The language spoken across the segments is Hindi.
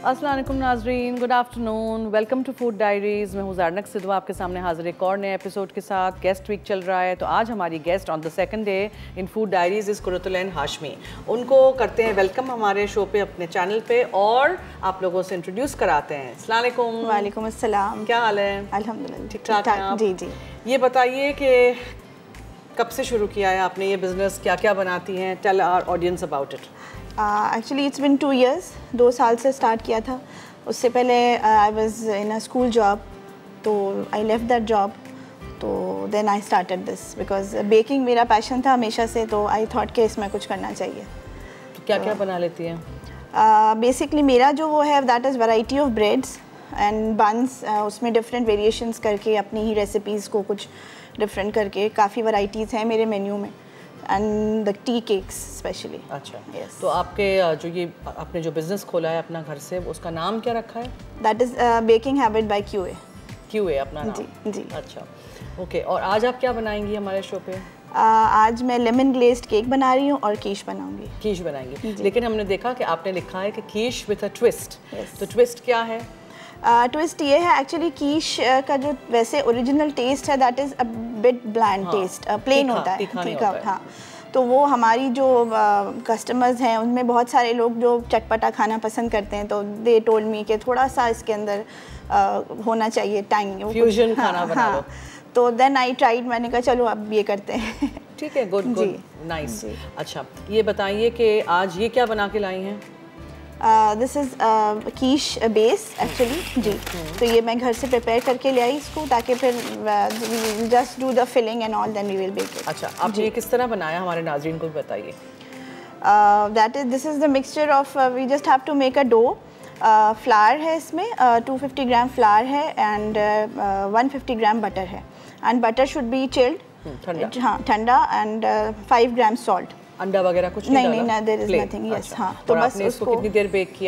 अस्सलाम वालेकुम नाजरीन, good afternoon, welcome to food diaries. मैं हूँ ज़ारनक सिद्दवा आपके सामने हाजिर एक और नए एपिसोड के साथ। गेस्ट वीक चल रहा है, तो आज हमारी guest on the second day in food diaries is Qurratul Ain Hashmi. उनको करते हैं वेलकम हमारे शो पे, अपने चैनल पे, और आप लोगों से इंट्रोड्यूस कराते हैं। अस्सलाम वालेकुम। वालेकुम अस्सलाम। क्या हाल है? अल्हम्दुलिल्लाह ठीक ठाक हैं आप? जी जी। ये बताइए कि कब से शुरू किया है आपने ये बिज़नेस, क्या क्या बनाती हैं? Tell our audience about it. Actually it's been 2 years, 2 साल से स्टार्ट किया था। उससे पहले I was in a school job, तो आई लेफ्ट दैट जॉब, तो then I started this because baking मेरा पैशन था हमेशा से, तो आई थॉट कि इसमें कुछ करना चाहिए। तो क्या क्या बना लेती हैं? बेसिकली मेरा जो वो है that is variety of breads and buns, उसमें डिफरेंट वेरिएशंस करके अपनी ही रेसिपीज़ को कुछ डिफरेंट करके काफ़ी वैरायटीज़ हैं मेरे मेन्यू में, and the tea cakes specially. अच्छा, yes. तो आपके जो ये आपने जो बिज़नेस खोला है अपना घर से, उसका नाम क्या रखा है? That is baking habit by QA। QA अपना नाम? जी जी। अच्छा, ओके। और आज आप क्या बनाएंगी हमारे शो पे? आज मैं लेमन ग्लेज्ड केक बना रही हूँ और कीश बनाऊंगी। कीश बनाएंगी, लेकिन हमने देखा कि आपने लिखा है कि कीश विद अ ट्विस्ट। तो ट्विस्ट क्या है? ट्विस्ट ये है एक्चुअली, कीश का जो वैसे ओरिजिनल टेस्ट है that is a bit bland taste, plain होता है, तीखा। हाँ, तो वो हमारी जो कस्टमर्स हैं उनमें बहुत सारे लोग जो चटपटा खाना पसंद करते हैं, तो दे टोल्ड मी कि थोड़ा सा इसके अंदर होना चाहिए टाइम, फ्यूजन खाना बना लो। तो देन आई ट्राइड, मैंने कहा चलो अब ये करते हैं। ठीक है, गुड गुड, नाइस। अच्छा, ये बताइए कि आज ये क्या बना के लाई हैं? This is quiche base actually जी। तो ये मैं घर से प्रिपेयर करके ले आई इसको, ताकि फिर just do the filling and all, then we will bake it. अच्छा, आपने ये किस तरह बनाया, हमारे नाज़रीन को बताइए। This is the mixture of, we just have to make a dough. Flour है इसमें, 250 ग्राम फ्लावर है एंड 150 ग्राम बटर है, and butter should be chilled, हाँ ठंडा, एंड 5 ग्राम सॉल्ट। अंडा वगैरह कुछ नहीं, देयर इज नथिंग। यस, हाँ। तो बस इसको कितनी देर बेक किया?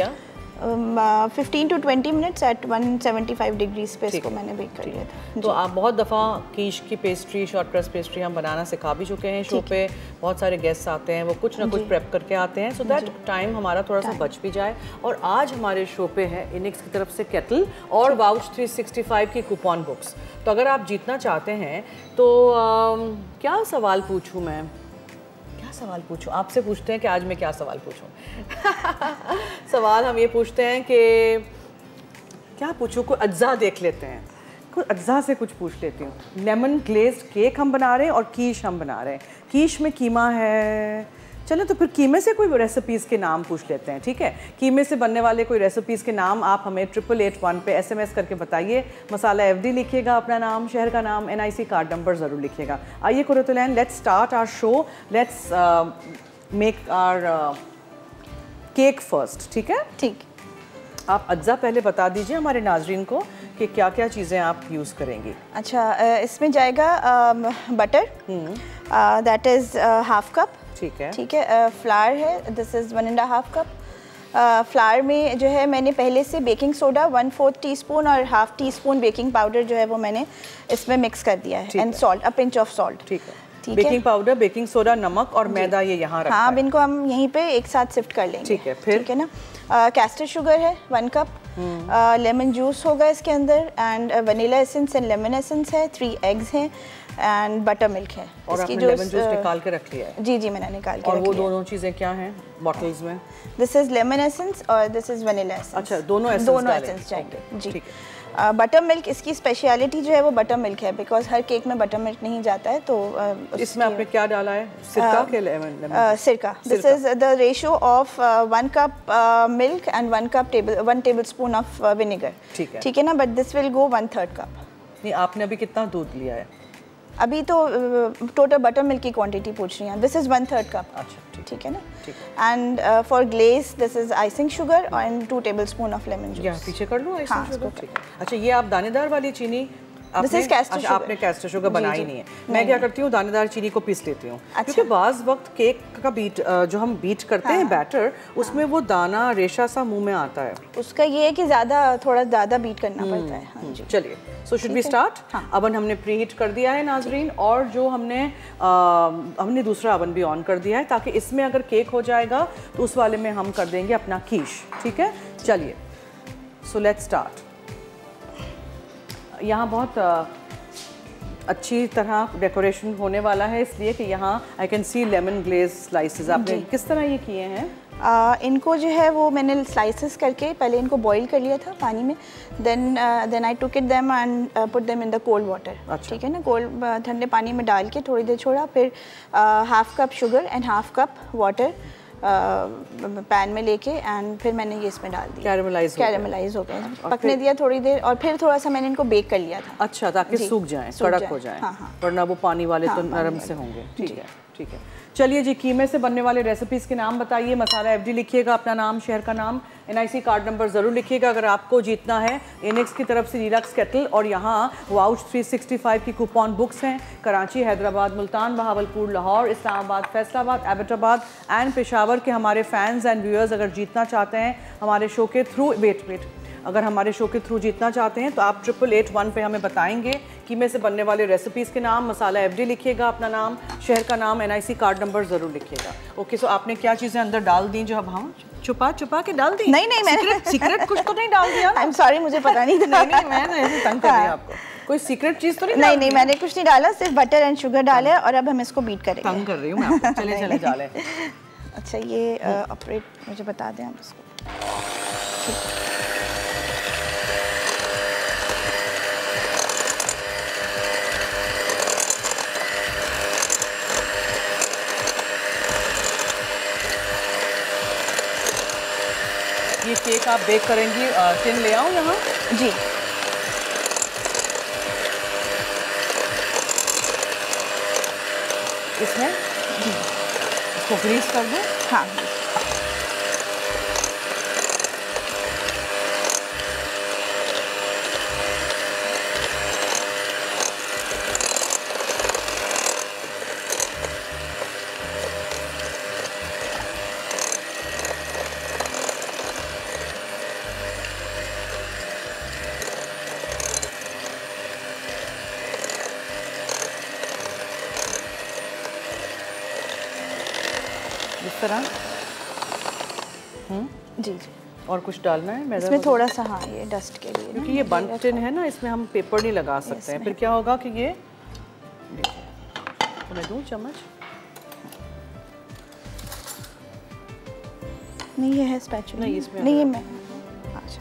15 to 20 मिनट्स एट 175 डिग्रीज पे इसको मैंने बेक कर लिया था। तो आप बहुत दफ़ा कीश की पेस्ट्री, शॉर्ट क्रस्ट पेस्ट्री हम बनाना सिखा भी चुके हैं शो पे। बहुत सारे गेस्ट आते हैं, वो कुछ ना कुछ प्रेप करके आते हैं, सो दैट टाइम हमारा थोड़ा सा बच भी जाए। और आज हमारे शो पे है इनिक्स की तरफ से केटल और वाउच 365 की कूपन बुक्स। तो अगर आप जीतना चाहते हैं तो क्या सवाल पूछूँ मैं? सवाल पूछूं आपसे, पूछते हैं कि आज मैं क्या सवाल पूछूं। सवाल हम ये पूछते हैं कि क्या पूछूं, कोई अज्जा देख लेते हैं, कोई अज्जा से कुछ पूछ लेती हूँ। लेमन ग्लेज्ड केक हम बना रहे हैं और कीश हम बना रहे हैं। कीश में कीमा है, चलो तो फिर कीमे से कोई रेसिपीज़ के नाम पूछ लेते हैं, ठीक है? कीमे से बनने वाले कोई रेसिपीज़ के नाम आप हमें 8881 पे SMS करके बताइए। मसाला FD लिखिएगा, अपना नाम, शहर का नाम, NIC कार्ड नंबर ज़रूर लिखिएगा। आइए Qurratul Ain, let's start our show, let's make our cake first, ठीक है? ठीक। आप अज्जा पहले बता दीजिए हमारे नाजरीन को कि क्या क्या चीज़ें आप यूज़ करेंगी। अच्छा, इसमें जाएगा butter, that is half cup. ठीक है, ठीक है। फ्लावर है, दिस इज़ 1.5 कप। फ्लावर में जो है मैंने पहले से बेकिंग सोडा 1/4 टीस्पून और half teaspoon baking powder जो है वो मैंने इसमें मिक्स कर दिया है, and salt, a pinch of salt. ठीक है। बेकिंग पाउडर, बेकिंग सोडा, नमक और मैदा ये यहाँ रखा है। हाँ, अब इनको हम यहीं पे एक साथ शिफ्ट कर लेंगे। ठीक है, फिर ठीक है ना। कैस्टर शुगर है 1 कप, लेमन जूस होगा इसके अंदर, and vanilla essence and lemon essence है, 3 एग्स हैं, एंड बटर मिल्क है। और आपने लेमन जूस निकाल के रख लिया है? जी जी, मैंने निकाल के और रख वो लिया। दोनों चीज़ें क्या हैं बॉटल्स में? दिस इज़ लेमन एसेंस और दिस इज़ वनीला एसेंस। अच्छा, दोनों एसेंस चाहिए जी। बटर मिल्क, इसकी स्पेशलिटी जो है वो बटर मिल्क है, बिकॉज हर केक में बटर मिल्क नहीं जाता है। तो इसमें आपने क्या डाला है? सिरका के लेमन? सिरका। This is the ratio of 1 cup milk and 1 tablespoon of vinegar. ठीक है ना, but this will go 1/3 cup. नहीं, आपने अभी कितना दूध लिया है? अभी तो टोटल बटर मिल्क की क्वांटिटी पूछ रही हैं। This is 1/3 cup. अच्छा, ठीक है ना। And for glaze this is icing sugar and 2 tablespoon of lemon juice. पीछे कर लूँ आइसिंग शुगर? ठीक है। अच्छा, ये आप दानेदार वाली चीनी आपने कैस्टर शुगर बनाई नहीं है। मैं क्या करती हूँ, दानेदार चीनी को पीस लेती हूँ, क्योंकि बाज़ वक्त केक का बीट जो हम बीट करते हैं बैटर, उसमें वो दाना रेशा सा मुंह में आता है। उसका ये है कि थोड़ा ज़्यादा बीट करना पड़ता है। हाँ जी, चलिए, so should we start? Oven हमने प्री हीट कर दिया है नाजरीन, और जो हमने दूसरा अवन भी ऑन कर दिया है, ताकि इसमें अगर केक हो जाएगा तो उस वाले में हम कर देंगे अपना कीश। ठीक है, चलिए सो लेट्स स्टार्ट। यहाँ बहुत अच्छी तरह डेकोरेशन होने वाला है, इसलिए कि यहाँ I can see lemon glaze slices. आपने किस तरह ये किए हैं? इनको जो है वो मैंने स्लाइसेस करके पहले इनको बॉईल कर लिया था पानी में, then I took it them and put them in the cold water. ठीक है ना, कोल्ड ठंडे पानी में डाल के थोड़ी देर छोड़ा, फिर half cup sugar and half cup water pan में लेके एंड फिर मैंने ये इसमें डाल दिया। कैरेमलाइज हो गए, पकने दिया थोड़ी देर, और फिर थोड़ा सा मैंने इनको बेक कर लिया था। अच्छा, ताकि सूख जाएं, कड़क हो जाएं। हाँ। वरना वो पानी वाले तो नरम से होंगे। ठीक है, ठीक है। चलिए जी, कीमे से बनने वाले रेसिपीज़ के नाम बताइए। मसाला FD लिखिएगा, अपना नाम, शहर का नाम, NIC कार्ड नंबर ज़रूर लिखिएगा अगर आपको जीतना है। इनिक्स की तरफ से डीलक्स केटल, और यहाँ वाउच 365 की कूपन बुक्स हैं। कराची, हैदराबाद, मुल्तान, बहावलपुर, लाहौर, इस्लामाबाद, फैसलाबाद, एबटाबाद एंड पेशावर के हमारे फैंस एंड व्यूअर्स अगर जीतना चाहते हैं हमारे शो के थ्रू, वेट अगर हमारे शो के थ्रू जीतना चाहते हैं तो आप 8881 पे हमें बताएंगे कीमे से बनने वाले रेसिपीज़ के नाम, मसाला FD लिखिएगा, अपना नाम, शहर का नाम, NIC कार्ड नंबर ज़रूर लिखिएगा। ओके, सो आपने क्या चीज़ें अंदर डाल दी जो अब हम छुपा के डाल दी? नहीं, मैंने सीक्रेट कुछ तो नहीं डाल दिया? आई एम सॉरी, मुझे पता नहीं था। नहीं, मैं तो ऐसे तंग कर रही हूँ आपको। कोई सीक्रेट चीज़ तो नहीं? नहीं, मैंने कुछ नहीं डाला, सिर्फ बटर एंड शुगर डाले और अब हम इसको बीट करेंगे। तंग कर रही हूँ मैं आपको। चले डालें। अच्छा, ये ऑपरेट मुझे बता दें आप इसको। ये केक आप बेक करेंगी, टिन ले आऊँ यहाँ? जी। इसमें जी इसको ग्रीस कर दूँ? हाँ। इस तरह। जी। और कुछ डालना है मैदा? इसमें थोड़ा सा, हाँ, ये डस्ट के लिए, क्योंकि ये बंद टिन है ना, इसमें हम पेपर नहीं लगा सकते हैं। फिर क्या होगा कि ये तो मैं दूँ चम्मच? नहीं, ये है स्पैचुला। नहीं, इसमें नहीं, ये मैं। अच्छा,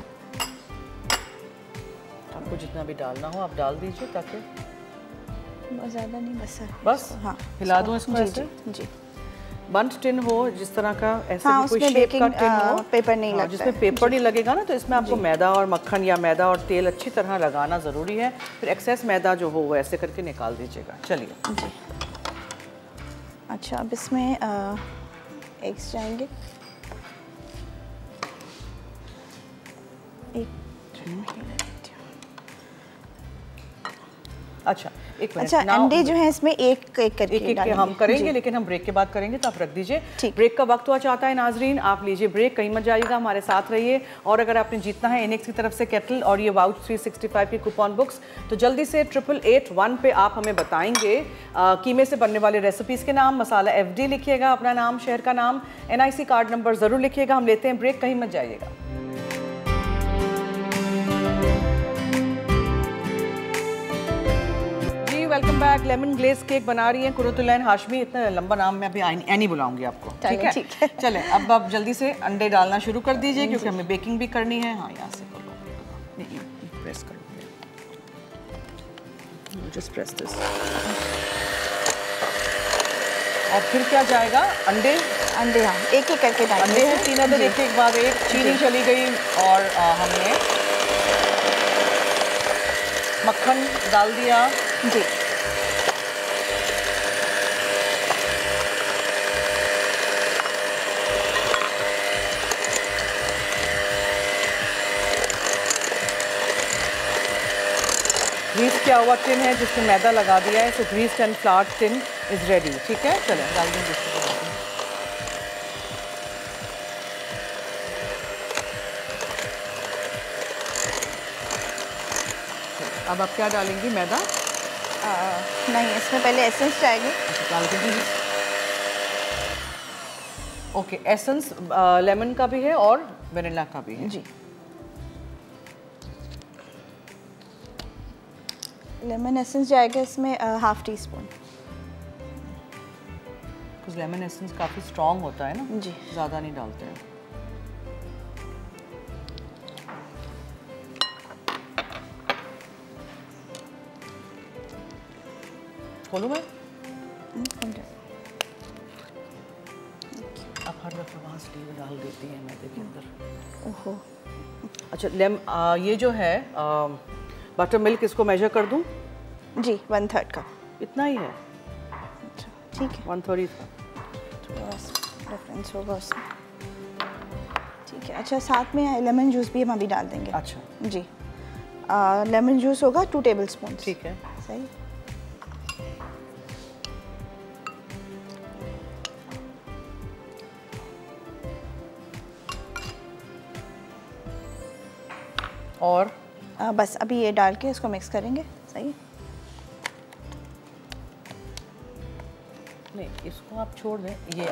आपको जितना भी डालना हो आप डाल दीजिए, ताकि बहुत ज़्यादा नहीं, बस। हाँ, हिला दूँ इसको ऐसे? जी। बंद टिन हो जिस तरह का, ऐसे हाँ, कोई शेप का टिन हो, पेपर नहीं लगता, जिसमें पेपर नहीं लगेगा ना, तो इसमें आपको मैदा और मक्खन या मैदा और तेल अच्छी तरह लगाना ज़रूरी है। फिर एक्सेस मैदा जो हो वो ऐसे करके निकाल दीजिएगा। चलिए जी। अच्छा, अब इसमें एग्स जाएंगे। अच्छा, एक मिनट। अच्छा, अंडे जो हैं इसमें एक करके एक हम करेंगे, लेकिन हम ब्रेक के बाद करेंगे, तो आप रख दीजिए। ब्रेक का वक्त हुआ चाहता है नाजरीन, आप लीजिए ब्रेक, कहीं मत जाइएगा, हमारे साथ रहिए। और अगर आपने जीतना है इनिक्स की तरफ से केटल और ये वाउच 365 की कूपन बुक्स, तो जल्दी से 8881 पे आप हमें बताएंगे कीमे से बनने वाले रेसिपीज़ के नाम, मसाला FD लिखिएगा, अपना नाम, शहर का नाम, NIC कार्ड नंबर ज़रूर लिखिएगा। हम लेते हैं ब्रेक, कहीं मत जाइएगा। Welcome back. Lemon glaze cake बना रही है कुरतुलैन हाशमी। इतना लंबा नाम मैं अभी एनी बुलाऊंगी आपको, ठीक है? चले, अब आप जल्दी से अंडे डालना शुरू कर दीजिए, क्योंकि हमें बेकिंग भी करनी है। हाँ, यहाँ से कर लो, नहीं प्रेस कर लो, जस्ट प्रेस दिस। और फिर क्या जाएगा? अंडे, हाँ, एक एक करके डालेंगे। अंडे हैं 3 अदर, एक एक बाद एक। चीनी चली गई और हमने मक्खन डाल दिया। जी। ग्रीस किया हुआ टिन है जिसमें मैदा लगा दिया है, so greased and floured tin is ready. ठीक है, चलें डाल देंगे इसको। अब आप क्या डालेंगी? मैदा? नहीं, इसमें पहले एसेंस जाएगी। डाल दीजिए। ओके, एसेंस लेमन का भी है और वेनिला का भी है। जी। लेमन एसेंस जाएगा इसमें हाफ टी स्पून। कुछ लेमन एसेंस काफ़ी स्ट्रॉन्ग होता है ना जी, ज़्यादा नहीं डालते हैं। खोलूँ मैं? आप हर दफ़ा वहाँ स्टीव डाल देती हैं मैदे के अंदर। ओहो। अच्छा ये जो है बटर मिल्क, इसको मेजर कर दूँ? जी 1/3 का। इतना ही है? अच्छा ठीक है। 1/3 का थोड़ा सा डिफरेंस होगा उसमें। ठीक है। अच्छा साथ में लेमन जूस भी हम अभी डाल देंगे। अच्छा जी। लेमन जूस होगा 2 टेबलस्पून। ठीक है। सही। और बस अभी ये डाल के इसको मिक्स करेंगे। सही। नहीं इसको आप छोड़ दें। ये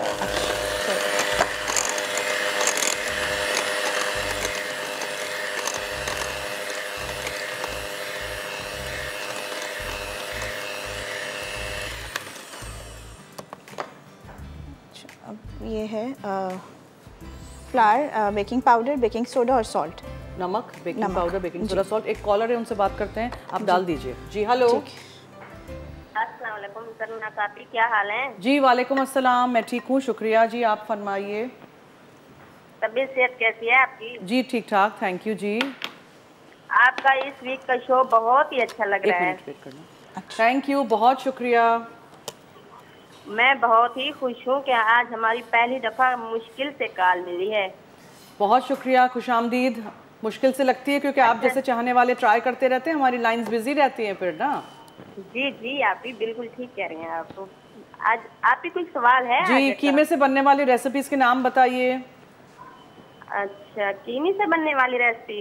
अब ये है flour, baking powder, baking soda और सॉल्ट। नमक, baking powder, baking soda, salt. एक कॉलर है, उनसे बात करते हैं, आप डाल दीजिए। जी हेलो। अस्सलाम वालेकुम सरना काफी, क्या हाल है? जी वालेकुम अस्सलाम, मैं ठीक हूँ, शुक्रिया जी, आप फरमाइए। तबीयत सेहत कैसी है आपकी? जी ठीक ठाक, थैंक यू जी। आपका इस वीक का शो बहुत ही अच्छा लग रहा है। एक मिनट वेट करना। थैंक यू, बहुत शुक्रिया। मैं बहुत ही खुश हूँ कि आज हमारी पहली दफा मुश्किल से कॉल मिली है। बहुत शुक्रिया, खुशामदीद। मुश्किल से लगती है क्योंकि आप जैसे चाहने वाले ट्राई करते रहते हैं, हमारी लाइंस बिजी रहती हैं फिर ना। जी जी आप भी बिल्कुल ठीक कह रहे हैं। आपको आज आपकी कोई सवाल है? जी कीमे से बनने वाली रेसिपीज के नाम बताइए। अच्छा कीमे से बनने वाली रेसिपी?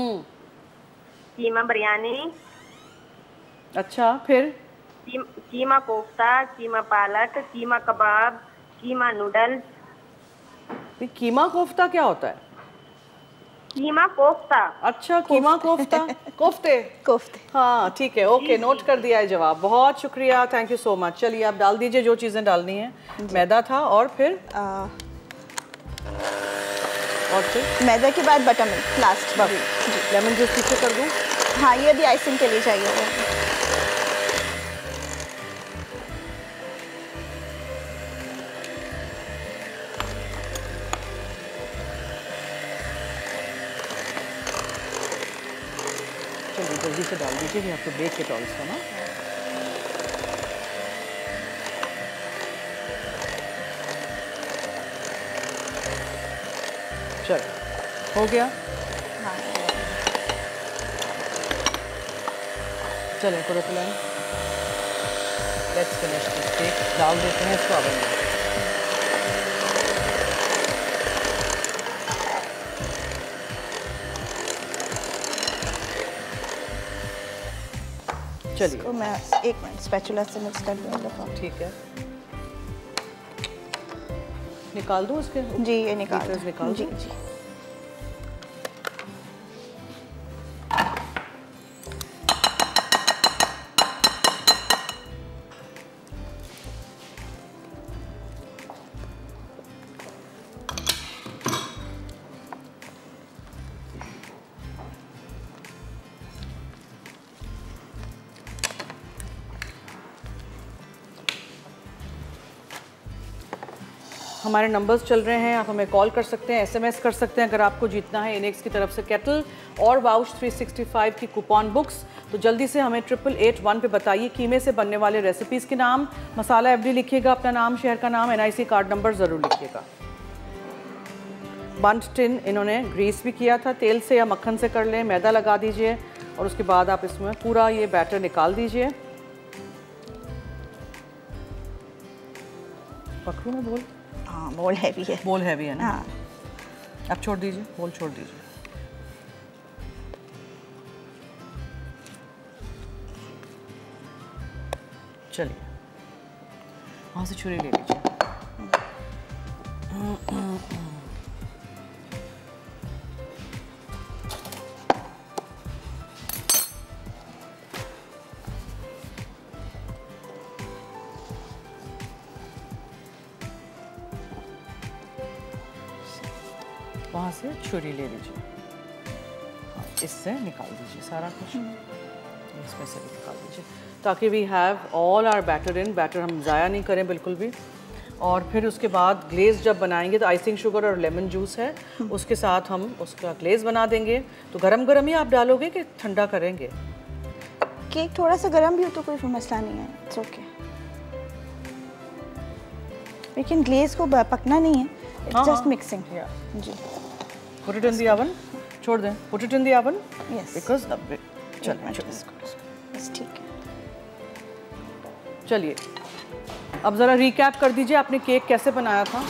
कीमा बिरयानी। अच्छा फिर? कीमा कोफ्ता, कीमा पालक, कीमा कबाब, कीमा नूडल्स। कीमा कोफ्ता क्या होता है? कीमा कोफ्ता। अच्छा कीमा कोफ्ता। कोफ्ते कोफ्ते। हाँ ठीक है, ओके, नोट कर दिया है जवाब। बहुत शुक्रिया, थैंक यू सो मच। चलिए आप डाल दीजिए जो चीज़ें डालनी है। मैदा था और फिर मैदा के बाद buttermilk last. Lemon juice पीछे कर दूँ? हाँ ये भी आइसिंग के लिए चाहिए। जल्दी से डाल दीजिए, भी आपको बेक इट ऑल्सो ना। चलो हो गया। हाँ। चलें पूरा plan, let's finish this cake. डाल देते हैं इसको ओवन में। चलिए मैं 1 मिनट स्पैचुला से मिक्स कर दूँगा। ठीक है, निकाल दूँ इसके? जी ये निकाल जी जी। हमारे नंबर्स चल रहे हैं, आप हमें कॉल कर सकते हैं, एसएमएस कर सकते हैं अगर आपको जीतना है इनेक्स की तरफ से केटल और वाउच 365 की कूपन बुक्स। तो जल्दी से हमें 8881 पे बताइए कीमे से बनने वाले रेसिपीज़ के नाम, मसाला एफडी लिखिएगा, अपना नाम, शहर का नाम, एनआईसी कार्ड नंबर ज़रूर लिखिएगा। बंट टिन इन्होंने ग्रीस भी किया था, तेल से या मक्खन से कर लें। मैदा लगा दीजिए और उसके बाद आप इसमें पूरा ये बैटर निकाल दीजिए। पकड़ूँ मैं बोल? हाँ बोल हैवी है। बोल हैवी है ना? हाँ। अब छोड़ दीजिए, बोल छोड़ दीजिए। चलिए वहाँ से छुरी ले लीजिए। वहाँ से छुरी ले लीजिए, हाँ, इससे निकाल दीजिए सारा कुछ, इसमें से भी निकाल दीजिए, ताकि we have all our batter in. Batter हम ज़ाया नहीं करें बिल्कुल भी। और फिर उसके बाद ग्लेज़ जब बनाएंगे तो आइसिंग शुगर और लेमन जूस है, उसके साथ हम उसका ग्लेज़ बना देंगे। तो गरम गरम ही आप डालोगे कि ठंडा करेंगे? केक थोड़ा सा गरम भी हो तो कोई मसला नहीं है, इट्स ओके। लेकिन ग्लेज़ को पकना नहीं है, इट्स जस्ट मिक्सिंग। जी, put it in the oven, छोड़ दें, put it in the oven, yes, because चलिए बस ठीक है। चलिए अब ज़रा रिकैप कर दीजिए, आपने केक कैसे बनाया था?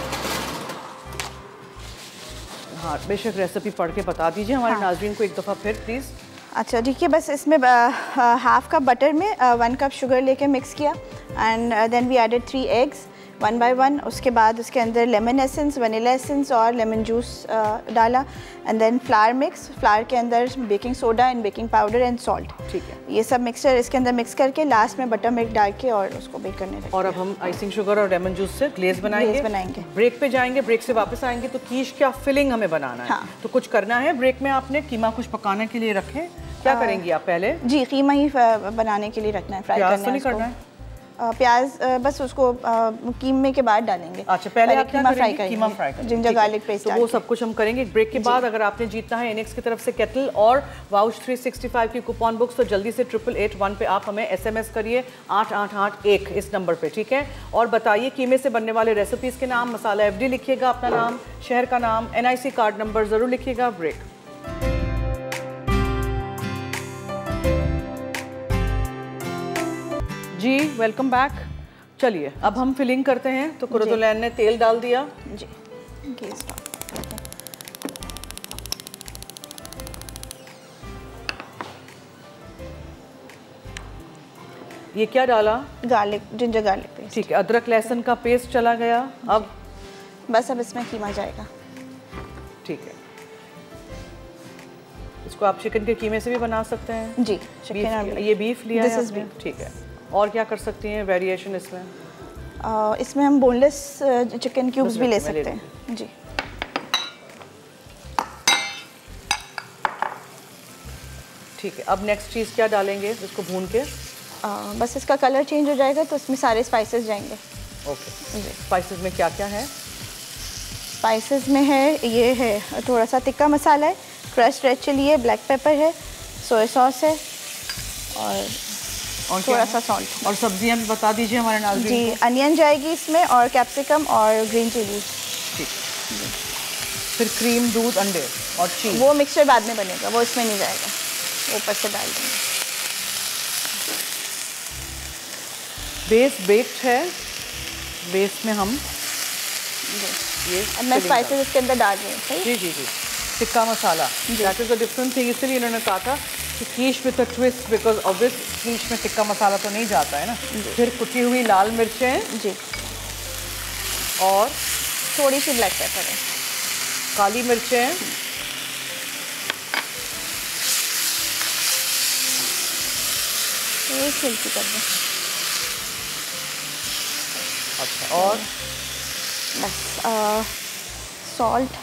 हाँ, बेशक रेसिपी पढ़ के बता दीजिए हमारे नाज़रीन को एक दफ़ा फिर प्लीज़। अच्छा ठीक है, बस इसमें हाफ कप बटर में 1 कप शुगर लेके मिक्स किया, and then we added 3 eggs 1 by 1। उसके बाद उसके अंदर लेमन एसेंस, वनीला एसेंस और लेमन जूस डाला, and then flour mix, flour के अंदर baking soda and baking powder and salt. ठीक है, ये सब मिक्सचर इसके अंदर मिक्स करके लास्ट में बटर मिल्क डाल के और उसको बेक करने रखें। और अब हम आइसिंग शुगर और लेमन जूस से ग्लेज़ बनाएंगे। ब्रेक पे जाएंगे, ब्रेक से वापस आएंगे तो कीश क्या फिलिंग हमें बनाना है। हाँ। तो कुछ करना है ब्रेक में, आपने कीमा कुछ पकाने के लिए रखें, क्या करेंगी आप पहले? जी, कीमा ही बनाने के लिए रखना है, फ्राई करना है। प्याज तो नहीं करना है? प्याज बस उसको कीमे के बाद डालेंगे। अच्छा, पहले आप कीमा फ्राई करेंगे, कीमा फ्राई करेंगे, जिंजर गार्लिक पेस्ट। तो वो सब कुछ हम करेंगे ब्रेक के बाद। अगर आपने जीतना है इनेक्स की तरफ से केटल और वाउच 365 की कूपन बुक्स, तो जल्दी से 8881 पे आप हमें SMS करिए 8881 इस नंबर पे, ठीक है? और बताइए कीमे से बनने वाले रेसिपीज़ के नाम, मसाला FD लिखिएगा, अपना नाम, शहर का नाम, NIC कार्ड नंबर ज़रूर लिखिएगा। ब्रेक। जी वेलकम बैक। चलिए अब हम फिलिंग करते हैं। तो कुरतुलैन ने तेल डाल दिया जी, गैस ये क्या डाला? Garlic, ginger garlic paste. ठीक है, अदरक लहसुन का पेस्ट चला गया। अब बस अब इसमें कीमा जाएगा। ठीक है, इसको आप चिकन के कीमे से भी बना सकते हैं। जी, चिकन, ये बीफ लिया है आपने? ठीक है। और क्या कर सकती हैं वेरिएशन इसमें? इसमें हम बोनलेस चिकन क्यूब्स भी ले सकते हैं। जी, ठीक है। अब नेक्स्ट चीज़ क्या डालेंगे इसको भून के? बस इसका कलर चेंज हो जाएगा तो इसमें सारे स्पाइसेस जाएंगे। ओके, स्पाइसेस में क्या क्या है? स्पाइसेस में है, ये है थोड़ा सा तिक्का मसाला है, क्रश्ड रेड चिली है, ब्लैक पेपर है, सोया सॉस है और थोड़ा सा सॉल्ट। और सब्जियां भी बता दीजिए हमारे नाज़रीन जी, अनियन जाएगी इसमें और कैप्सिकम और ग्रीन चिली। ठीक, फिर क्रीम, दूध, अंडे और चीज़। वो मिक्सचर बाद में बनेगा, वो इसमें नहीं जाएगा, ऊपर से डाल देंगे। बेस बेक्ड है, बेस में हम ये अब मैं स्पाइसेस इसके अंदर डाल रही हूँ। जी जी जी, tikka masala, that is a different thing. इसलिए इन्होंने कहा था कि quiche with a twist, because obvious quiche में टिक्का मसाला तो नहीं जाता है ना। फिर कुटी हुई लाल मिर्चें जी, और थोड़ी सी ब्लैक पेपर है, काली मिर्चें, ये छिलकी कर दें। अच्छा, और बस सॉल्ट,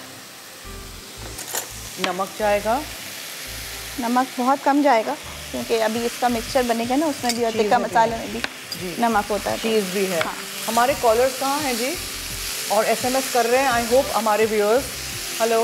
नमक जाएगा। नमक बहुत कम जाएगा क्योंकि अभी इसका मिक्सचर बनेगा ना, उसमें भी और टिक्का मसाले में भी नमक होता है। चीज़ भी है। हाँ। हमारे कॉलर्स कहाँ हैं जी? और SMS कर रहे हैं, आई होप हमारे व्यूअर्स। हेलो,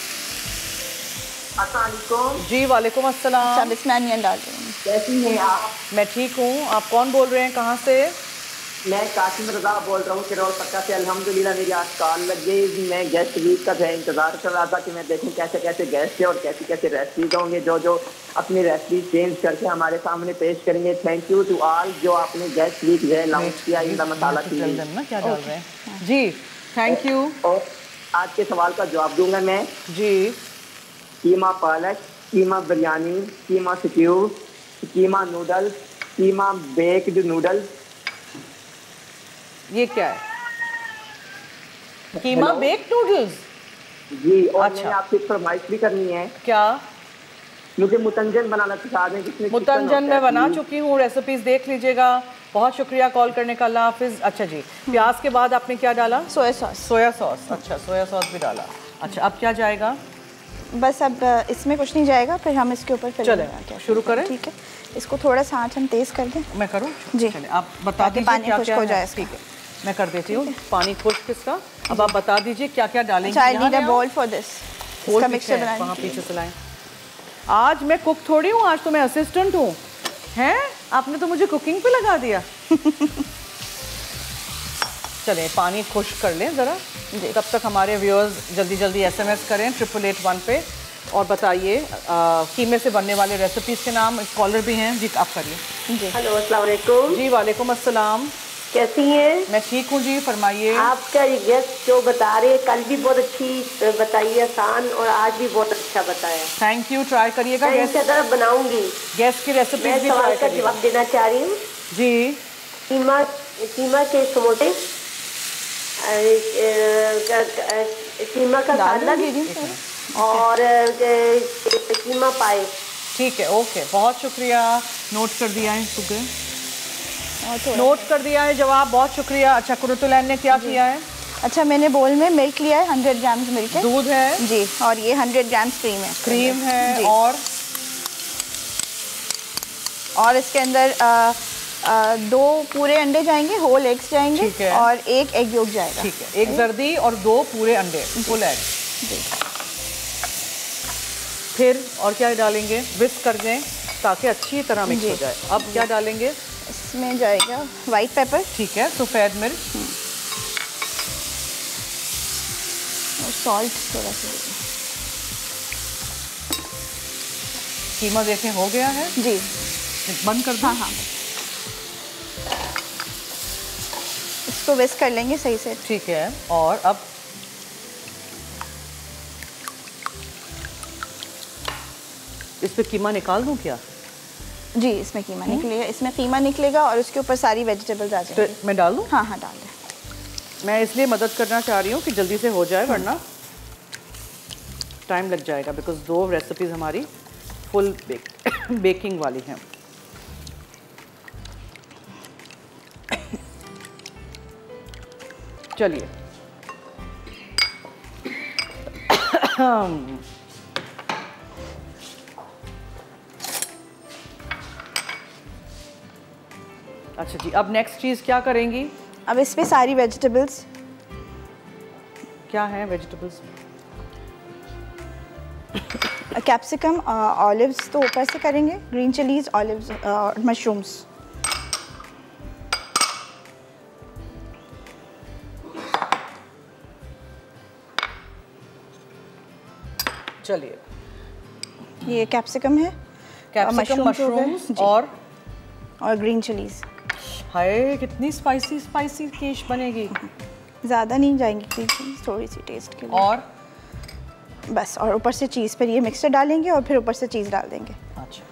अस्सलाम जी वालेकुम अस्सलाम। अच्छा, इसमें अनियन डाल रही हूँ। कैसी हैं आप? मैं ठीक हूँ, आप कौन बोल रहे हैं, कहाँ से? मैं कासिम रजा बोल रहा हूँ किरोल पक्का से। अल्हम्दुलिल्लाह मेरी आज कॉल लग गई। मैं गेस्ट वीक का इंतज़ार कर रहा था कि मैं देखूँ कैसे कैसे गेस्ट है और कैसी कैसे रेसिपीज होंगे जो जो अपनी रेसिपी चेंज करके हमारे सामने पेश करेंगे। थैंक यू टू ऑल जो आपने गेस्ट वीक जो है लॉन्च किया इन द मसाला टीवी। क्या डाल रहे हैं जी? Thank you. और आज के सवाल का जवाब दूंगा मैं जी। Keema palak, keema biryani, keema stew, keema noodles, keema baked noodles. ये क्या है? कीमा बेक्ड नूडल्स? जी, और अच्छा। मैंने आपसे फरमाइश भी करनी है। क्या? मुझे मुतंजन बनाना सिखा दें जिसमें मुतंजन मैं बना चुकी हूँ, रेसिपीज देख लीजिएगा। बहुत शुक्रिया कॉल करने का, अल्लाह हाफिज़। अच्छा जी, प्याज के बाद आपने क्या डाला? Soya sauce. सोया सॉस, अच्छा सोया सॉस भी डाला। अच्छा, अब क्या जाएगा? बस अब इसमें कुछ नहीं जाएगा, फिर हम इसके ऊपर चले शुरू करें। ठीक है, इसको थोड़ा सा आँच हम तेज़ कर दें। मैं करूँ? जी, चलिए आप बता दीजिए पानी क्या खुश्क क्या हो है। जाए। ठीक है, मैं कर देती हूँ पानी खुश्क इसका। अब आप बता दीजिए क्या क्या डालेंगे। I need a bowl for this, इसका मिक्सचर बनाने। वहाँ पीछे से लाएं। आज मैं कुक थोड़ी हूँ, आज तो मैं असिस्टेंट हूँ। हैं, आपने तो मुझे कुकिंग पे लगा दिया। चलें पानी खुश्क कर लें ज़रा, तब तक हमारे व्यूअर्स जल्दी जल्दी SMS करें 8881 पे और बताइए कीमे से बनने वाले रेसिपीज़ के नाम। कॉलर भी हैं जी, आप करिए। जी, हेलो, अस्सलाम वालेकुम। जी वालेकुम अस्सलाम। कैसी हैं? मैं ठीक हूँ जी, फरमाइए। आपका ये गेस्ट जो बता रहे हैं, कल भी बहुत अच्छी बताई, आसान, और आज भी बहुत अच्छा बताया। थैंक यू, ट्राई करिएगा। मैं इनसे तरफ बनाऊंगी। गेस्ट की रेसिपी मैं सवाल का जवाब देना चाह रही हूँ जी। कीमा के समोसे, कीमा का सालन और कीमा पाए। ठीक है, ओके, बहुत शुक्रिया। नोट कर दिया है, शुक्रिया, नोट कर दिया है जवाब, बहुत शुक्रिया। अच्छा, कुरतुलैन ने क्या किया है? अच्छा, मैंने बोल में मिल्क लिया है, 100 ग्राम्स मिल्क है, दूध है जी, और ये 100 ग्राम्स क्रीम है और इसके अंदर 2 पूरे अंडे जाएंगे, होल एग्स जाएंगे और 1 एग योग जाएगा। ठीक है, 1 जर्दी और 2 पूरे अंडे, फुल एग। फिर और क्या डालेंगे? विस्क कर दें ताकि अच्छी तरह मिक्स हो जाए। अब क्या डालेंगे? इसमें जाएगा वाइट पेपर, ठीक है, सफ़ेद मिर्च और सॉल्ट थोड़ा सा। कीमा देखें हो गया है जी, बंद कर दूं? हाँ, इसको विस्क कर लेंगे सही से। ठीक है, और अब इस पे कीमा निकाल दूं क्या? जी, इसमें कीमा निकलेगा, इसमें कीमा निकलेगा और उसके ऊपर सारी वेजिटेबल्स आ जाएंगी। तो मैं डाल दूं? हाँ, डाल दें। मैं इसलिए मदद करना चाह रही हूँ कि जल्दी से हो जाए, वरना टाइम लग जाएगा, बिकॉज 2 रेसिपीज़ हमारी फुल बेकिंग वाली हैं। चलिए अच्छा जी, अब नेक्स्ट चीज़ क्या करेंगी? अब इस पे सारी वेजिटेबल्स, क्या है वेजिटेबल्स? कैप्सिकम, ऑलिव्स तो ऊपर से करेंगे, ग्रीन चिलीज, ऑलिव्स और मशरूम्स। चलिए, ये कैप्सिकम है, कैप्सिकम, मशरूम्स और ग्रीन चिलीज। हाय, कितनी स्पाइसी कीश बनेगी। ज़्यादा नहीं जाएंगी ग्रीन चिलीज, थोड़ी सी टेस्ट के लिए। और बस, और ऊपर से चीज़, पर ये मिक्सचर डालेंगे और फिर ऊपर से चीज़ डाल देंगे। अच्छा,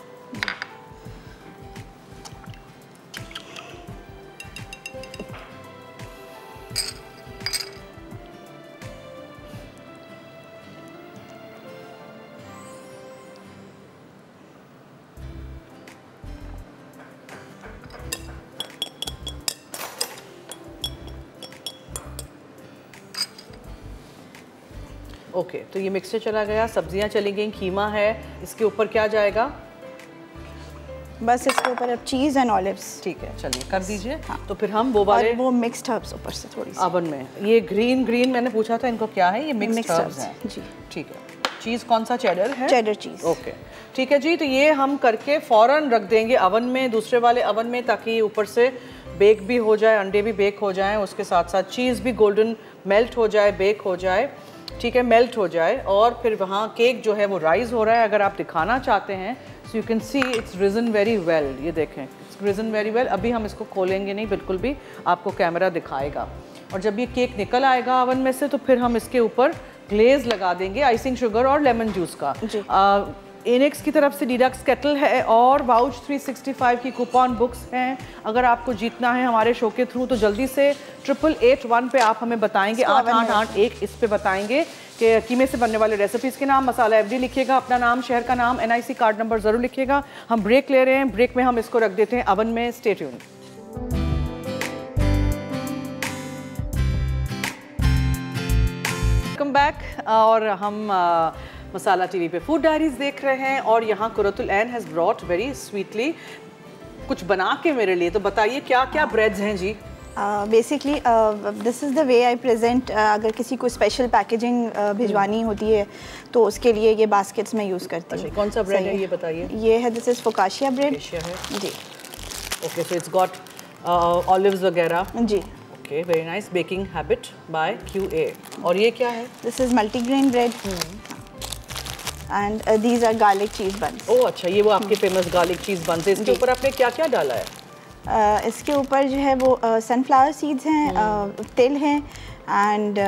ओके, तो ये मिक्सचर चला गया, सब्जियां चली गई, कीमा है, इसके ऊपर क्या जाएगा? बस इसके ऊपर अब चीज़ एंड ऑलिव्स। ठीक है, चलिए कर दीजिए। हाँ। तो फिर हम वो वाले वो मिक्स्ड हर्ब्स ऊपर से थोड़ी सी ओवन में, ये ग्रीन मैंने पूछा था, इनको क्या है? ये मिक्स्ड हर्ब्स हैं जी। ठीक है, चीज़ कौन सा? चेडर है, चेडर चीज़। ओके, ठीक है जी। तो ये हम करके फ़ौरन रख देंगे अवन में, दूसरे वाले अवन में, ताकि ऊपर से बेक भी हो जाए, अंडे भी बेक हो जाएं, उसके साथ साथ चीज़ भी गोल्डन मेल्ट हो जाए, बेक हो जाए, ठीक है, मेल्ट हो जाए। और फिर वहाँ केक जो है वो राइज़ हो रहा है। अगर आप दिखाना चाहते हैं, so you can see it's risen very well. ये देखें, इट्स रिजन वेरी वेल। अभी हम इसको खोलेंगे नहीं, बिल्कुल भी, आपको कैमरा दिखाएगा। और जब ये केक निकल आएगा अवन में से, तो फिर हम इसके ऊपर ग्लेज लगा देंगे आइसिंग शुगर और लेमन जूस का। इनेक्स की तरफ से डिडक्स केटल है और वाउच 365 की कूपन बुक्स हैं। अगर आपको जीतना है हमारे शो के थ्रू, तो जल्दी से 8881 पे आप हमें बताएंगे, 8881 इस पे बताएंगे कि कीमे से बनने वाले रेसिपीज़ के नाम, मसाला एवरी लिखिएगा, अपना नाम, शहर का नाम, NIC कार्ड नंबर ज़रूर लिखिएगा। हम ब्रेक ले रहे हैं, ब्रेक में हम इसको रख देते हैं अवन में। Stay tuned. Welcome back. और हम मसाला टीवी पे फूड डायरीज देख रहे हैं और यहाँ Qurratul Ain has brought very sweetly कुछ बना के मेरे लिए। तो बताइए क्या क्या ब्रेड्स हैं जी? Basically this is the way I present. अगर किसी को स्पेशल पैकेजिंग भिजवानी होती है तो उसके लिए ये बास्केट्स में यूज़ करती हूँ। कौन सा ब्रेड है ये बताइए? ये है, दिस इज़ फोकाशिया ब्रेड जी। Okay, so it's got olives वगैरह जी। Okay, very nice. Baking habit by QA। और ये क्या है? This is multigrain bread and these are garlic cheese buns. Oh अच्छा, ये वो आपके फेमस गार्लिक चीज़ बन्स है। इसके ऊपर आपने क्या क्या डाला है? इसके ऊपर जो है वो सनफ्लावर सीड्स हैं, तिल हैं एंड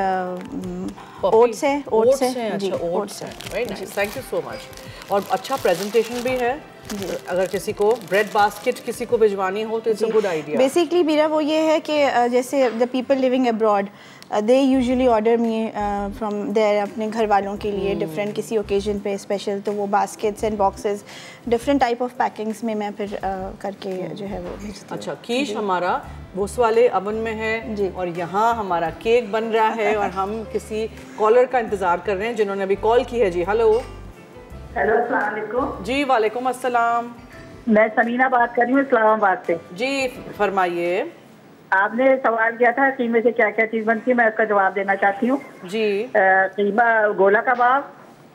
ओट्स है। ओट्स हैं, अच्छा ओट्स हैं। Very nice, thank you so much. और अच्छा प्रेजेंटेशन भी है। अगर किसी को ब्रेड बास्केट किसी को भिजवानी हो तो it's a good idea. Basically मेरा वो ये है कि जैसे the people living abroad they usually order me from there, अपने घर वालों के लिए डिफरेंट किसी ओकेजन पे स्पेशल, तो वो baskets and boxes different type of packings में मैं फिर करके जो है वो भेजती हूँ। अच्छा, कीश हमारा उस वाले अवन में है जी। और यहाँ हमारा केक बन रहा है और हम किसी कॉलर का इंतज़ार कर रहे हैं जिन्होंने अभी कॉल की है जी। हेलो अस्सलाम वालेकुम जी। वालेकुम अस्सलाम। मैं समीना बात कर रही हूँ इस्लामाबाद से जी। फरमाइए। आपने सवाल किया था कीमे से क्या क्या चीज़ बनती है, मैं उसका जवाब देना चाहती हूँ जी। कीमा, गोला कबाब,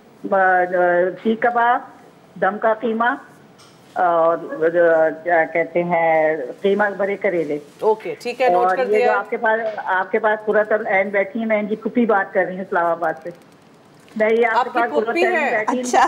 सीख कबाब, दम का कीमा और क्या कहते हैं कीमा भरे करेले। ओके ठीक है, नोट कर दिया। आपके पास कुरतुल ऐन बैठी है, मैं इनकी फूफी बात कर रही हूँ इस्लामाबाद से। नहीं, आपकी फूफी है?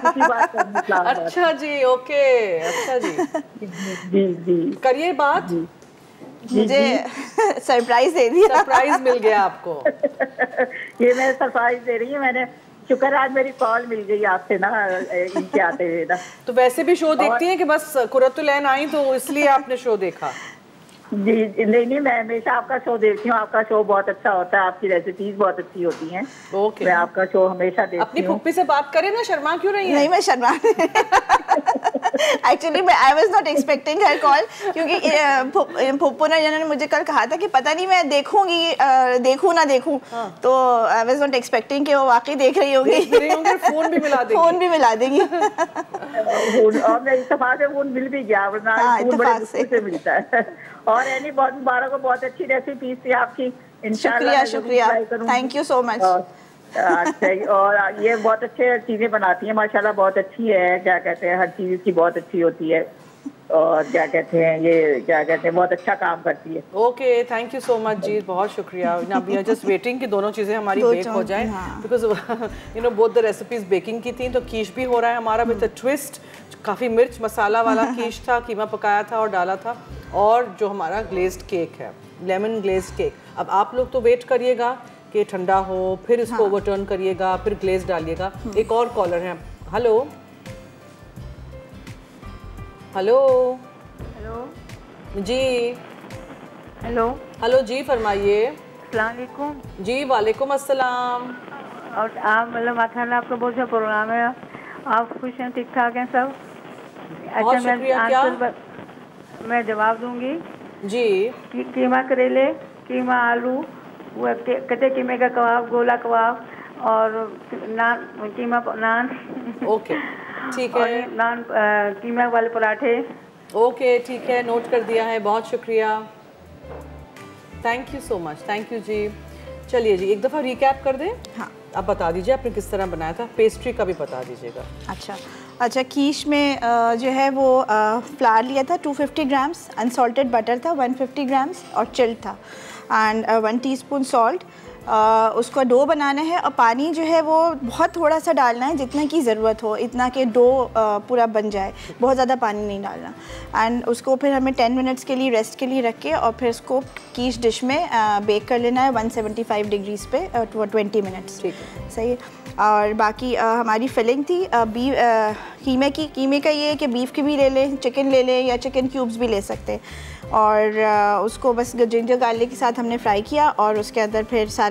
अच्छा जी, ओके, अच्छा जी जी जी करिए बात। मुझे सरप्राइज दे दिया। सरप्राइज मिल गया आपको। ये मैं सरप्राइज दे रही हूँ। मैंने शुक्र आज मेरी कॉल मिल गई आपसे ना, इनके आते हुए ना। तो वैसे भी शो देखती हैं कि बस कुरतुल ऐन आई तो इसलिए आपने शो देखा? जी नहीं, मैं हमेशा आपका शो देखती हूँ। आपका शो बहुत अच्छा होता है, आपकी रेसिपीज बहुत अच्छी होती हैं। ओके, मैं आपका शो हमेशा देखती हूँ। अपनी फूफी से बात करें ना, शर्मा क्यों रही है? नहीं, मैं Sharma actually I was not expecting her call, क्योंकि फूफू ने मुझे कल कहा था कि पता नहीं मैं देखूंगी देखूं ना देखूं। हाँ। तो आई वाज नॉट एक्सपेक्टिंग कि वो वाकई देख रही होंगी। फोन भी मिला देंगी। फोन भी मिला देंगी। और मैं इत्तेफाक से फोन मिल भी गया, वरना फोन बड़े मुश्किल से मिलता है। और एनी बहुत मुबारक हो, बहुत अच्छी रेसिपी थी आपकी। इंशाल्लाह शुक्रिया, थैंक यू सो मच। अच्छा, और ये बहुत अच्छे चीज़ें बनाती हैं माशाल्लाह, बहुत अच्छी है। क्या कहते हैं, हर चीज़ की बहुत अच्छी होती है और क्या कहते हैं, ये क्या कहते हैं, बहुत अच्छा काम करती है। Okay, thank you so much जी, बहुत शुक्रिया। वी आर जस्ट वेटिंग कि दोनों चीज़ें हमारी बेक हो जाए, because you know both the recipes baking की थी। तो कीश भी हो रहा है हमारा विद अ ट्विस्ट। काफ़ी मिर्च मसाला वाला कीश था, कीमा पकाया था और डाला था। और जो हमारा ग्लेज्ड केक है, लेमन ग्लेज्ड केक। अब आप लोग तो वेट करिएगा कि ठंडा हो, फिर इसको ओवरटर्न करिएगा, फिर ग्लेज डालिएगा। एक और कॉलर है। हेलो हेलो हेलो जी। हेलो जी, फरमाइए। अस्सलाम वालेकुम जी। वालेकुम अस्सलाम। और आप मतलब माशाल्लाह आपका बहुत अच्छा प्रोग्राम है, आप खुश हैं, ठीक ठाक हैं सब? अच्छा, मैं जवाब दूंगी जी। कीमा करेले, कीमा आलू, वो कच्चे कीमे का कबाब, गोला कबाब और नान, कीमा नान। ओके ठीक है। नान कीमा वाले पराठे। ओके ठीक है, नोट कर दिया है, बहुत शुक्रिया, thank you so much. Thank you जी। चलिए जी, एक दफ़ा रिकैप कर दें। हाँ, आप बता दीजिए आपने किस तरह बनाया था। पेस्ट्री का भी बता दीजिएगा। अच्छा, कीश में जो है वो फ्लावर लिया था 250 ग्राम्स, अनसॉल्टेड बटर था 150 ग्राम्स और चिल्ड था, एंड 1 टीस्पून सॉल्ट। उसका डो बनाना है और पानी जो है वो बहुत थोड़ा सा डालना है, जितना की ज़रूरत हो, इतना कि डो पूरा बन जाए, बहुत ज़्यादा पानी नहीं डालना। एंड उसको फिर हमें 10 मिनट्स के लिए रेस्ट के लिए रख के और फिर उसको कीश डिश में बेक कर लेना है 175 डिग्रीज़ पे 20 मिनट्स। ठीक है, सही है। और बाकी हमारी फिलिंग थी कीमे का ये है कि बीफ की भी ले लें, चिकन ले लें या चिकन क्यूब्स भी ले सकते हैं। और उसको बस जिंजर गार्लिक के साथ हमने फ्राई किया और उसके अंदर फिर सारे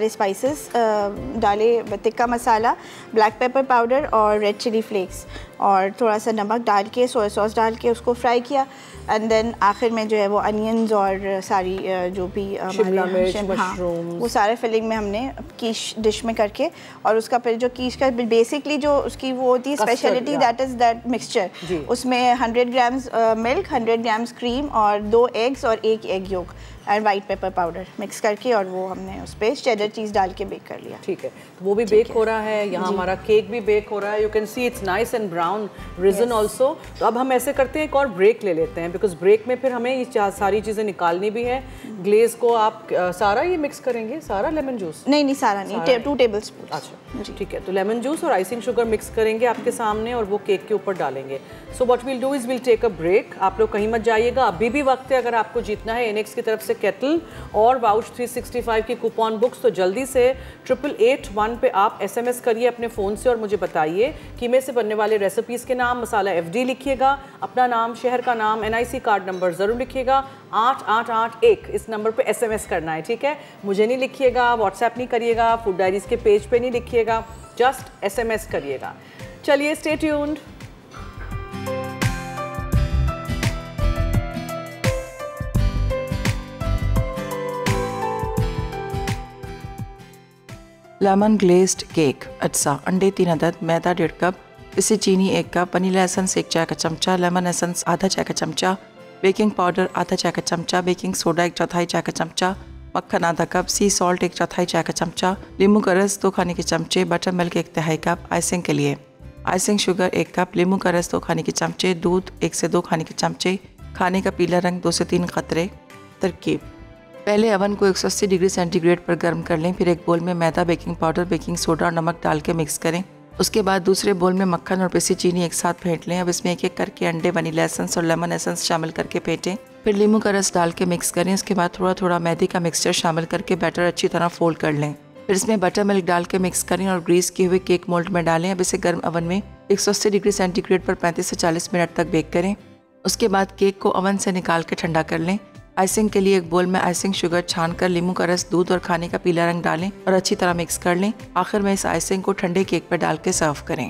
सारे स्पाइसेस डाले, tikka masala, black pepper powder और रेड चिली फ्लेक्स और थोड़ा सा नमक डाल के, सोया सॉस डाल के उसको फ्राई किया। एंड देन आखिर में जो है वो अनियंस और सारी जो भी शिमला मिर्च, मशरूम, वो सारे फिलिंग में हमने कीश डिश में करके, और उसका फिर जो कीश का बेसिकली जो उसकी वो होती है speciality, that is that mixture. उसमें 100 ग्राम्स मिल्क, 100 ग्राम्स क्रीम और 2 एग्स और 1 egg yolk and white pepper powder mix करके, और वो हमने उस पर चेडर चीज़ डाल के बेक कर लिया। ठीक है, तो वो भी बेक हो रहा है। यहाँ हमारा केक भी बेक हो रहा है। You can see it's nice and brown region also. तो अब हम ऐसे करते हैं, एक और ब्रेक ले लेते हैं, बिकॉज ब्रेक में फिर हमें ये सारी चीज़ें निकालनी भी है। ग्लेज को आप सारा ये मिक्स करेंगे, सारा लेमन जूस? नहीं सारा नहीं, 2 टेबल स्पून। अच्छा ठीक है, तो लेमन जूस और आइसिंग शुगर मिक्स करेंगे आपके सामने और वो केक के ऊपर डालेंगे। So what we'll do is will take a break. आप लोग कहीं मत जाइएगा, अभी भी वक्त है। अगर आपको जीतना है इनेक्स की तरफ से केटल और वाउच 365 की कूपन बुक्स, तो जल्दी से 8881 पे आप SMS करिए अपने फ़ोन से और मुझे बताइए कीमे से बनने वाले रेसिपीज़ के नाम, मसाला FD लिखिएगा, अपना नाम, शहर का नाम, NIC कार्ड नंबर ज़रूर लिखिएगा। 8881 इस नंबर पे SMS करना है, ठीक है? मुझे नहीं लिखिएगा, व्हाट्सएप नहीं करिएगा, फूड डायरीज़ के पेज पे नहीं लिखिएगा, जस्ट SMS करिएगा। चलिए, stay tuned. Lemon glazed cake अज्जा, अंडे 3 अदद, मैदा 1.5 कप, पिसी चीनी 1 कप, वनीला एसेंस 1 चाय का चमचा, लेमन एसेंस आधा चाय का चमचा, बेकिंग पाउडर आधा चाय का चमचा, बेकिंग सोडा 1/4 चाय का चमचा, मक्खन आधा कप, सी सॉल्ट 1/4 चाय का चमचा, नींबू का रस 2 खाने के चमचे, बटर मिल्क 1/3 कप। आइसिंग के लिए आइसिंग शुगर 1 कप, नींबू का रस 2 खाने के चमचे, दूध 1 से 2 खाने के चमचे, खाने का पीला रंग 2 से 3 कतरे। तरकीब: पहले अवन को 180 डिग्री सेंटीग्रेड पर गर्म कर लें। फिर एक बोल में मैदा, बेकिंग पाउडर, बेकिंग सोडा और नमक डाल के मिक्स करें। उसके बाद दूसरे बोल में मक्खन और पिसी चीनी एक साथ फेंट लें। अब इसमें एक एक करके अंडे, वनीला एसेंस और लेमन एसेंस शामिल करके फेंटें। फिर नींबू का रस डाल के मिक्स करें। उसके बाद थोड़ा थोड़ा मैदे का मिक्सचर शामिल करके बैटर अच्छी तरह फोल्ड कर लें। फिर इसमें बटर मिल्क डाल के मिक्स करें और ग्रीस किए हुए केक मोल्ड में डालें। अब इसे गर्म अवन में 180 डिग्री सेंटीग्रेड पर 35 से 40 मिनट तक बेक करें। उसके बाद केक को अवन से निकाल के ठंडा कर लें। आइसिंग के लिए एक बोल में आइसिंग शुगर छानकर नींबू का रस, दूध और खाने का पीला रंग डालें और अच्छी तरह मिक्स कर लें। आखिर में इस आइसिंग को ठंडे केक पर डाल के सर्व करें।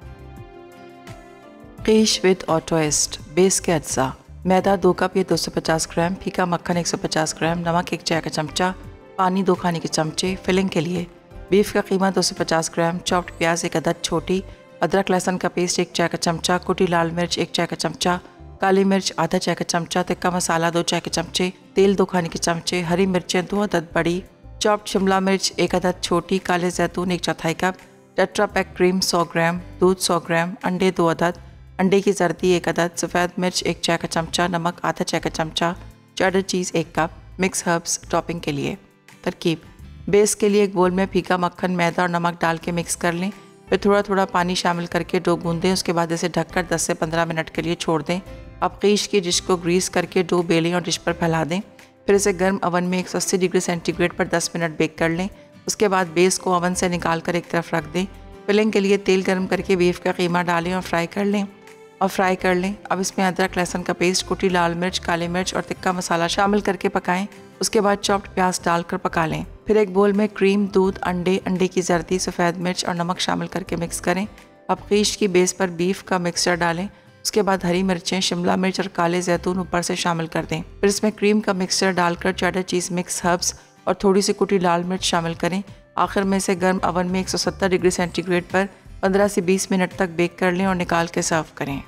कीश विद और ट्विस्ट। बेस के अज्जा: मैदा 2 कप या 250 ग्राम, फीका मक्खन 150 ग्राम, नमक 1 चाय का चमचा, पानी 2 खाने के चमचे। फिलिंग के लिए बीफ का कीमा 250 ग्राम, चॉप्ड प्याज 1 अदद छोटी, अदरक लहसुन का पेस्ट 1 चाय का चमचा, कुटी लाल मिर्च 1 चाय का चमचा, काली मिर्च आधा चाय का चमचा, टिक्का मसाला 2 चाय के चमचे, तेल 2 खाने के चमचे, हरी मिर्चें 2 अदद बड़ी, चॉप्ड शिमला मिर्च 1 अदद छोटी, काले जैतून 1/4 cup, tetra pack cream 100 gram, दूध 100 ग्राम, अंडे 2 अदद, अंडे की जर्दी 1 अदद, सफ़ेद मिर्च 1 चाय का चमचा, नमक आधा चाय का चमचा, cheddar cheese 1 cup, mix herbs topping के लिए। तरकीब: बेस के लिए एक बोल में फीका मक्खन, मैदा और नमक डाल के मिक्स कर लें। फिर थोड़ा थोड़ा पानी शामिल करके डो गूंदें। उसके बाद इसे ढककर 10 से 15 मिनट के लिए छोड़ दें। अब कीश की डिश को ग्रीस करके डो बेलें और डिश पर फैला दें। फिर इसे गर्म अवन में 180 डिग्री सेंटीग्रेड पर 10 मिनट बेक कर लें। उसके बाद बेस को अवन से निकाल कर एक तरफ रख दें। फिलिंग के लिए तेल गर्म करके बीफ का कीमा डालें और फ्राई कर लें। अब इसमें अदरक लहसुन का पेस्ट, कुटी लाल मिर्च, काली मिर्च और टिक्का मसाला शामिल करके पकाएं। उसके बाद चॉप्ड प्याज डालकर पका लें। फिर एक बोल में क्रीम, दूध, अंडे की जर्दी, सफ़ेद मिर्च और नमक शामिल करके मिक्स करें। अब कीश की बेस पर बीफ का मिक्सचर डालें। उसके बाद हरी मिर्चें, शिमला मिर्च और काले जैतून ऊपर से शामिल कर दें। फिर इसमें क्रीम का मिक्सचर डालकर चेडर चीज़, मिक्स हर्ब्स और थोड़ी सी कुटी लाल मिर्च शामिल करें। आखिर में इसे गर्म अवन में 170 डिग्री सेंटीग्रेड पर 15 से 20 मिनट तक बेक कर लें और निकाल के सर्व करें।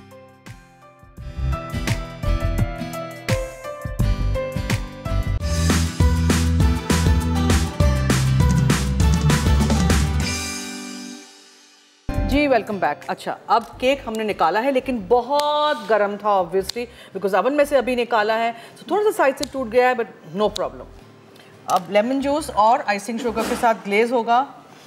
जी वेलकम बैक। अच्छा, अब केक हमने निकाला है लेकिन बहुत गर्म था ऑब्वियसली, बिकॉज अवन में से अभी निकाला है, तो थोड़ा सा साइड से टूट गया है, बट नो प्रॉब्लम। अब लेमन जूस और आइसिंग शुगर के साथ ग्लेज होगा।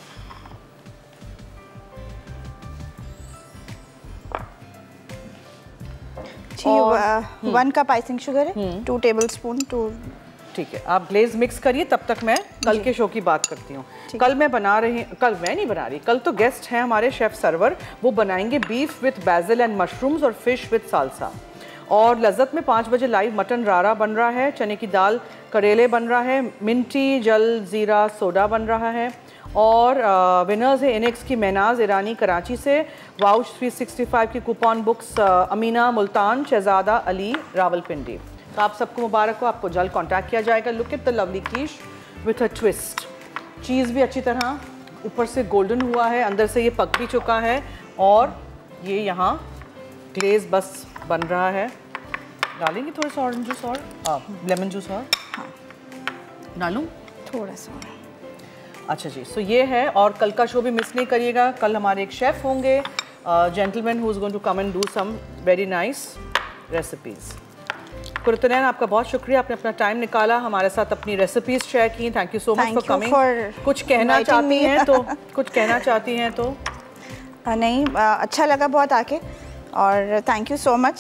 जी 1 कप आइसिंग शुगर है, 2 टेबल स्पून। ठीक है, आप ग्लेज मिक्स करिए, तब तक मैं कल के शो की बात करती हूँ। कल मैं नहीं बना रही, कल तो गेस्ट हैं हमारे शेफ सरवर, वो बनाएंगे beef with basil and mushrooms और फिश विथ सालसा। और लज्जत में 5 बजे लाइव मटन रारा बन रहा है, चने की दाल करेले बन रहा है, मिंटी जल ज़ीरा सोडा बन रहा है। और विनर्स है इनेक्स की महनाज ईरानी कराची से, वाउच 365 की कूपन बुक्स अमीना मुल्तान, शहजादा अली रावलपिंडी। तो आप सबको मुबारक हो, आपको जल्द कांटेक्ट किया जाएगा। Look at the lovely quiche with a twist. Cheese भी अच्छी तरह ऊपर से गोल्डन हुआ है, अंदर से ये पक भी चुका है और ये यहाँ ग्लेज बस बन रहा है। डालेंगे थोड़ा सा ऑरेंज जूस और लेमन जूस और डालूँ थोड़ा सा। अच्छा जी, सो ये है। और कल का शो भी मिस नहीं करिएगा, कल हमारे एक शेफ़ होंगे, gentleman who is going to come and do some very nice recipes. Qurratulain, आपका बहुत शुक्रिया, आपने अपना टाइम निकाला, हमारे साथ अपनी रेसिपीज़ शेयर की। Thank you so much for coming. कुछ कहना चाहती हैं तो कुछ कहना चाहती हैं तो? नहीं, अच्छा लगा बहुत आके और थैंक यू सो मच।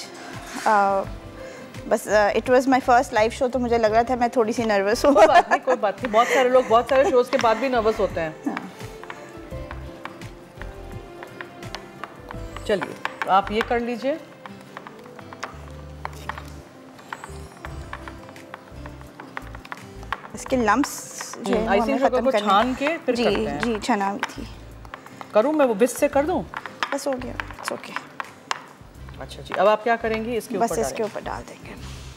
बस it was my first live show, तो मुझे लग रहा था मैं थोड़ी सी नर्वस हूँ। कोई बात नहीं, बहुत सारे लोग बहुत सारे शोज़ के बाद भी नर्वस होते हैं। हाँ। चलिए, तो आप ये कर लीजिए। इसके लम्प्स जो है आइसिंग शुगर को छान के फिर करते हैं। जी छना हुई थी। करूँ मैं वो बिस्क से कर दूँ? बस हो गया, इट्स ओके। अच्छा जी, अब आप क्या करेंगी? इसके ऊपर बस इसके ऊपर डाल देंगे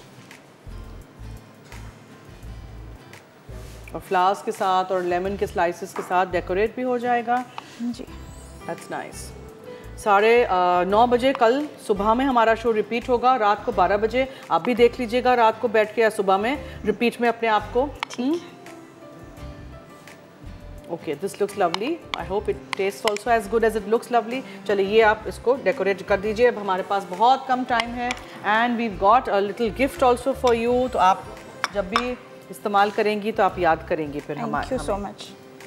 और फ्लावर्स के साथ और लेमन के स्लाइसेस के साथ डेकोरेट भी हो जाएगा। जी, दैट्स नाइस। 9:30 बजे कल सुबह में हमारा शो रिपीट होगा, रात को 12 बजे। आप भी देख लीजिएगा रात को बैठ के या सुबह में रिपीट में अपने आप को। ठीक। Okay, this looks lovely. I hope it taste also as good as it looks lovely. चलिए, ये आप इसको डेकोरेट कर दीजिए। अब हमारे पास बहुत कम टाइम है and we got a little gift also for you. तो आप जब भी इस्तेमाल करेंगी तो आप याद करेंगी फिर हमारे। Thank you so much.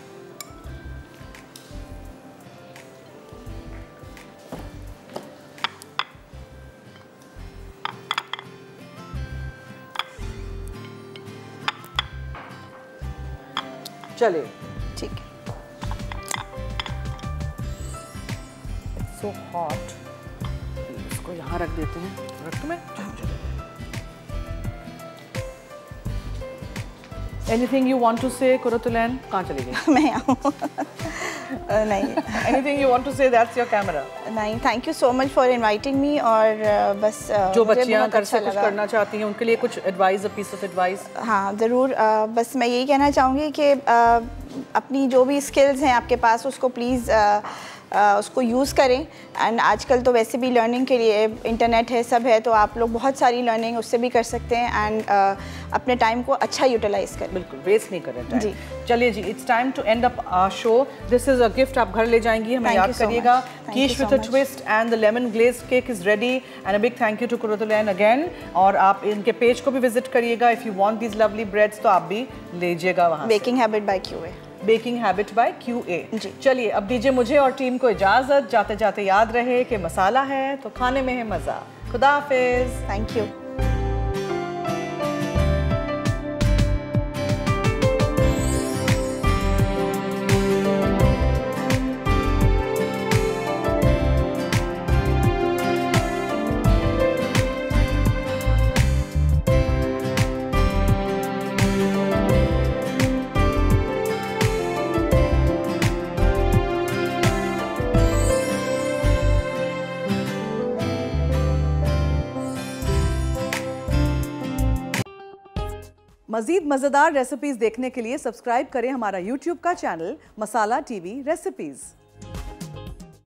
चलिए, ठीक है। सो हॉट, इसको यहाँ रख देते हैं। रख दूँ मैं? Anything you want to say, Qurratulain? कहाँ चली गई? मैं यहाँ हूँ। नहीं। Anything you want to say? That's your camera. नहीं, thank you so much for inviting me. और बस जो बच्चियाँ घर से कुछ करना चाहती हैं उनके लिए कुछ advice, a piece of advice. हाँ ज़रूर। बस मैं यही कहना चाहूँगी कि अपनी जो भी स्किल्स हैं आपके पास उसको प्लीज़ उसको यूज़ करें। एंड आजकल तो वैसे भी लर्निंग के लिए इंटरनेट है, सब है, तो आप लोग बहुत सारी लर्निंग उससे भी कर सकते हैं। एंड अपने टाइम को अच्छा यूटिलाइज करें। बिल्कुल वेस्ट नहीं करें टाइम। जी, चलिए जी, it's time to end up our show. This is a gift, आप घर ले जाएंगी, हमें याद करिएगा। Quiche with a twist and the lemon glazed cake is ready. And a big thank you to Qurratulain again. और आप इनके पेज को भी विजिट करिएगा। If you want these lovely breads तो आप भी लीजिएगा वहाँ। Baking habit by QA। Baking habit by QA। जी, चलिए, अब दीजिए मुझे और टीम को इजाज़त। जाते जाते याद रहे कि मसाला है तो खाने में है मज़ा। खुदा हाफिज़। Thank you. मज़ीद मज़ेदार रेसिपीज़ देखने के लिए सब्सक्राइब करें हमारा YouTube का चैनल मसाला TV रेसिपीज़।